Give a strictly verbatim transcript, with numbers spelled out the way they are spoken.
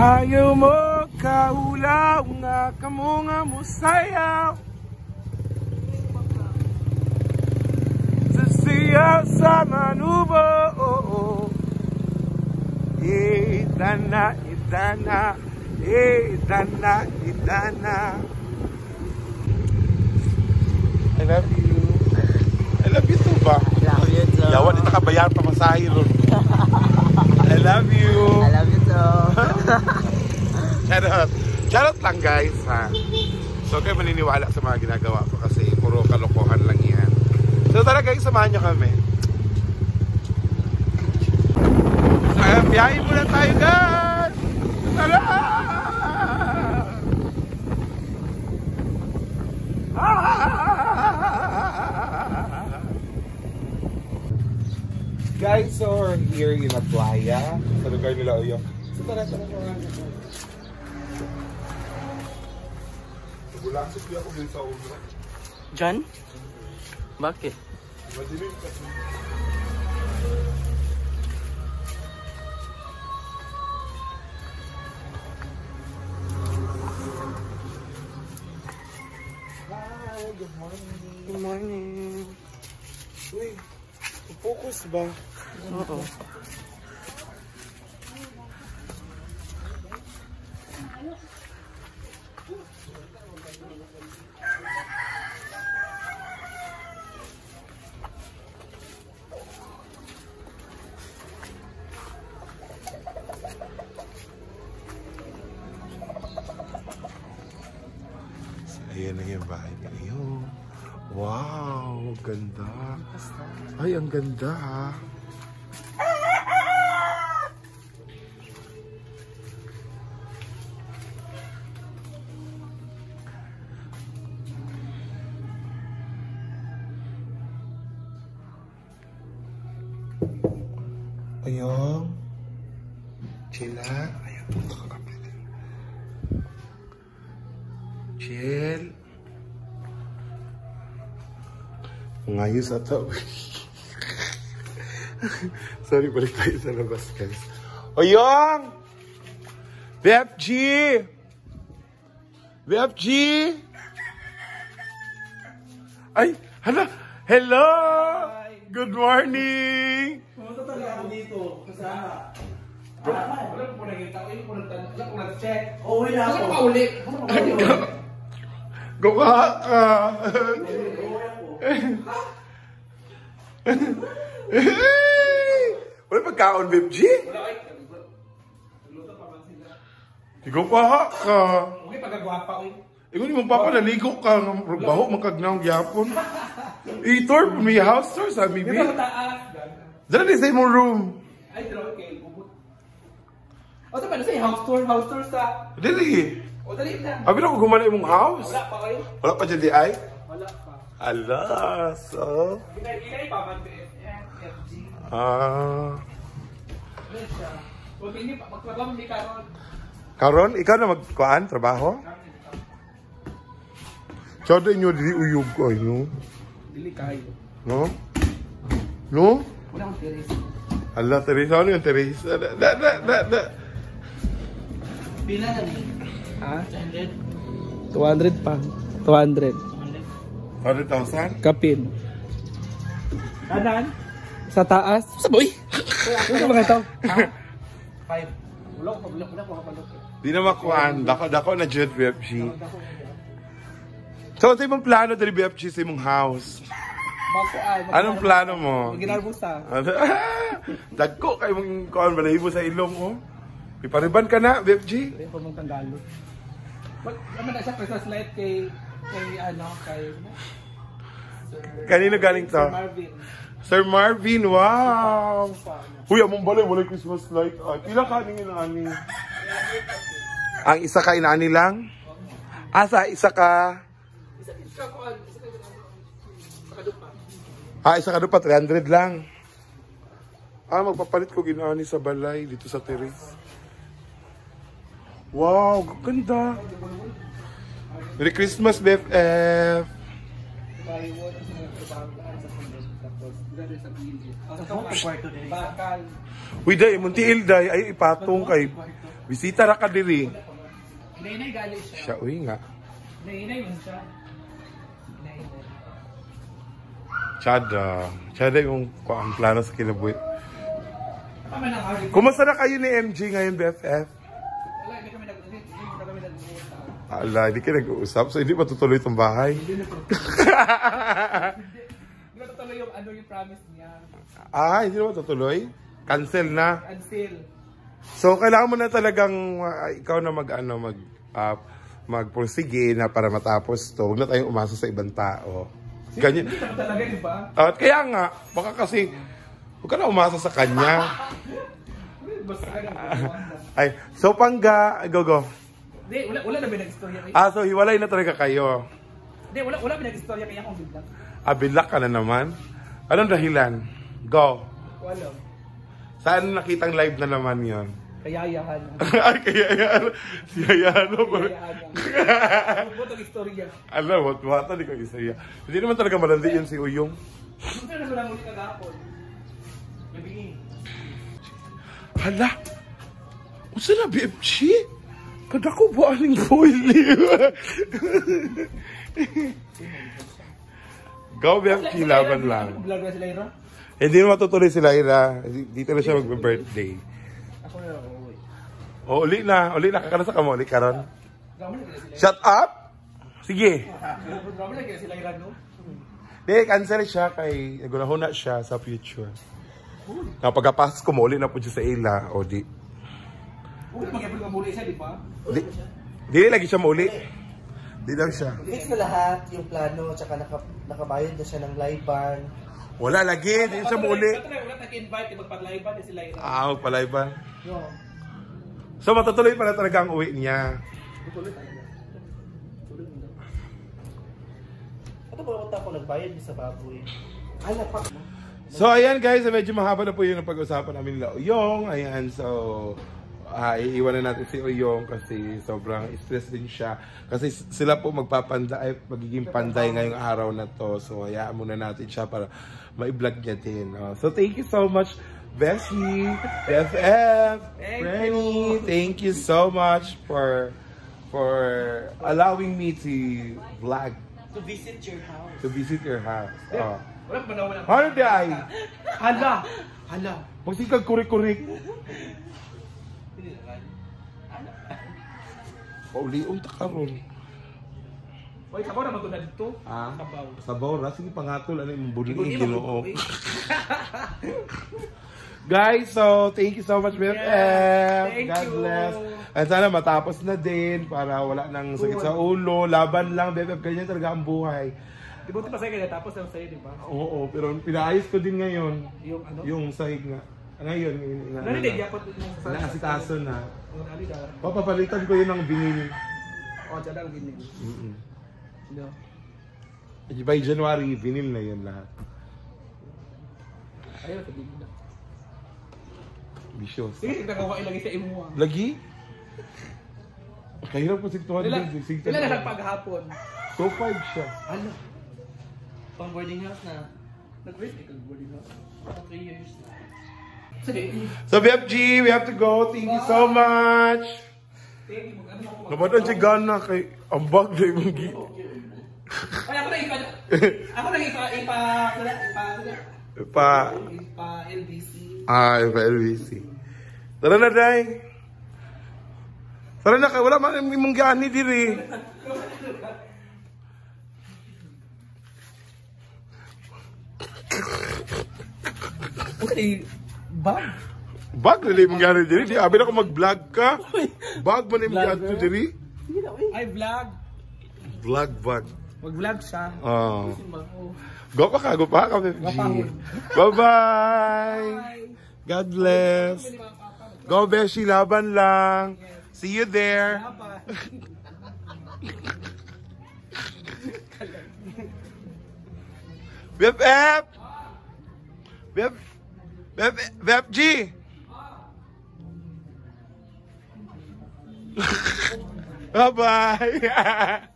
Ayaw mo kaulaw nga kamo nga musayaw sa siyaw sa manubo. Idana, idana, idana, idana. I love you. I love you too ba? I love you too. Yawan, ito kabayaan pa masahe ron. I love you. I love you too. Charot. Charot lang guys ha. So kayo maniniwala sa mga ginagawa ko kasi puro kalokohan lang yan. So tara guys, samahan nyo kami. So biyahin muna tayo guys. Tara! Guys, so we're here in a playa. Sa lugar nila Uyo. So tara, tara, tara. Bulasok niya ako din sa ulo. John? Bakit? Madilim kasi. Hi, good morning. Good morning. Uy, focus ba? Oo. Ayan na yung bahay niya. Ayun. Wow, ganda. Ay, ang ganda ha. Ayun. Chila. Ayun, punta ka kapit. Chill. Ngayos ata. Sorry, balik tayo sa labas guys. Oyong! B F G! B F G! Ay, hala! Hello! Good morning! Pumunta talaga ako dito. Kasama. Wala ko po nakita. Wala ko po nag-check. Uuwi na ako. Ano ka ulit? Ano ka ulit? Gukha ka! Wala pagkaon, B F G? Wala ay. Luto pa man sila. Gukha ka! Okay, pagkagwapa ko. Ikaw ni mong papa, naligo ka ng baho, magkagnaong gyapon. I-tour, may house tour sa Bibi. Ito mataas. Dala din sa imong room. Ay, pero okay. O, sa paano sa house tour? House tour sa... Dili. O, dali na. Abi na ko gumana imong house. Wala pa kayo? Wala pa dyan di ay? Wala pa. Ala, so... Ginay pa man F G. Ah... Ano siya? Huwag hindi pa. Magtrabaho hindi karon. Karon, ikaw na magkuhaan, trabaho? Chodo inyo dili uyog ko, ay, no? Dili kayo. No? No? Wala akong tiris. Ala, Teresa, ano yung Teresa? Da, da, da, da, da. Pila na ni? Ha? two hundred pa. two hundred. one hundred thousand? Kapin. Kanan? Sa taas? Saboy! Ano mga ito? Ha? Five. Wala ko, wala ko, wala ko kapalok. Di na makuhaan. Dako, dako na dyan, B F G. So, sa imong plano dali B F G sa imong house? Makuan. Anong plano mo? Ginarbusa. Dagko kayo mong kuhaan balahibo sa ilong mo. Ipariban ka na, B F G? Hindi ko mong tanggalo. Ano na siya, Christmas light kay, kay ano, kay... Kanino galing to? Sir Marvin. Sir Marvin, wow! Uy, among balay, wala Christmas light. Ay, pila ka ningin na ani? Ang isa ka inaani lang? Asa, isa ka? Isa, isa ko, isa ka, isa kadupa. Ah, isa ka doon pa, three hundred lang. Ah, magpapalit ko ginaani sa balay dito sa terrace. Wow, ganda. Merry Christmas, B F F. Uy, day, munti ilday, ay ipatong kay Bisita ra ka diri. Inay-inay gali Siya, siya. uy nga. Inay-inay man siya. Inay-inay. Chada. Chada yung kung ang plano sa kinabuhi. Tama na nga. Kumusta na kayo ni M J ngayon, B F F? Wala, hindi kami nag- hindi mo kami nag-uusap. Ala, hindi kayo nag-uusap. So, hindi matutuloy itong bahay. Hindi na tutuloy yung ano yung promise niya. Ah, hindi na matutuloy? Cancel na? Until. So, kailangan mo na talagang uh, ikaw na mag, ano, mag, uh, magpursige na para matapos to. Huwag na tayong umasa sa ibang tao. Ganyan. Hindi naman talaga, di ba? At kaya nga, baka kasi, huwag ka na umasa sa kanya. Basta ka na. Ay, so pangga, go go. Hindi, wala, wala na ba nag-istorya kaya? Ah, so hiwalay na talaga kayo. Hindi, wala, wala ba nag-istorya kaya akong bigla? Ah, bilak ka na naman. Anong dahilan? Go. Wala. Saan nakitang live na naman yon? Kayayahan. Ay, kaya yan. Siya yan. Kayayahan. Ano ba istorya? Alam, what wata di ko isaya. Hindi naman talaga malandi yun si Uyong. Hindi na lang ulit kagahapon. Nabingin. Hala! Unsa na B F G? Kada ko ba aning foil Go B F G, laban lang. Vlog na sila Ira? Hindi na matutuloy si Lyra. Dito na siya mag-birthday. Ako na uuwi. O, uli na. Uli na. Kakana sa kamo. Uli karon. Drama na sila. Shut up! Sige. Drama na sila Ira, no? Di, cancel siya kay nagulahon na siya sa future. Kapag Pasko mo, uli na po siya sa ila. O di. Uy, mag-ipon ka muli siya, di ba? Di, di lagi siya mauli. Di lang siya. Fix na lahat yung plano, tsaka naka, nakabayad na siya ng live ban. Wala lagi. Di siya mauli. Wala nag-invite, magpag-live ba sila Ira? Ah, magpalay ba? No. So, matutuloy pa na talaga ang uwi niya. Tuloy talaga. Tuloy mo na. Ito ba ako nagbayad sa baboy? Ay, napak mo. So, ayan guys, medyo mahaba na po yun ang pag-usapan namin nila Uyong. Ayan, so, uh, iiwanan natin si Uyong kasi sobrang stress din siya. Kasi sila po magpapanday, magiging panday ngayong araw na to. So, hayaan muna natin siya para ma-vlog niya din. Uh, so, thank you so much, Bessie, B F F, Renny. Thank you so much for for allowing me to vlog, To visit your house. to visit your house. Uh, Wala pa na wala. Ano di ay? Hala! Hala! Magsikag kurik-kurik. Pauliong takaron. Uy, sabaw naman ito na dito. Ah, Sabaw. sabaw ra. Sige pangatol. Ano yung buling Hindi yung mo- ginoo. Uy. Guys, so thank you so much, B F F. Thank God you. bless. At sana matapos na din para wala nang sakit sa ulo. Laban lang, B F F. Ganyan talaga ang buhay. Di ba ito pa sa'yo kaya tapos lang sa'yo, di ba? Oo, pero pinaayos ko din ngayon. Yung ano? Yung sahig nga. Ngayon, Narinig, yapot yung sa... naasikaso na. Yung ali daw. Papapalitan ko yun ng vinil. O, dyan lang ginig. Mm-mm. No. By January, vinil na yun lahat. Ayaw, sabihin na. Vicious. Sige, nagawa ilagay sa imo. ah. Lagi? Kahirap po sigtuhan Ilan, din. ilan na lang paghapon? So five siya. Ano? Pang boarding house na. Nag-rate ka boarding house. three years na. Sige. So B F G, we have to go. Thank you so much. Thank you. Ano ako? Naman si Gana kay ambag na yung gi. Ay, ako na ipa... Ako na ipa... Ipa... Ipa... Ipa... Pa, Ipa L B C. ah, pa L V C. Tara na, Day. Tara na, wala man yung gani diri. Okay. Bag? Bag na yung gani diri. Di, abi na ko mag-vlog ka. Bag mo na yung gani diri. Ay, vlog. Vlog, vlog. Mag-vlog siya. Oh. Oh. Go pa ka, go pa ka, B F G. Bye-bye. God bless. Go, Beshi, laban lang. See you there. B F F! B F B F B F G! Bye-bye!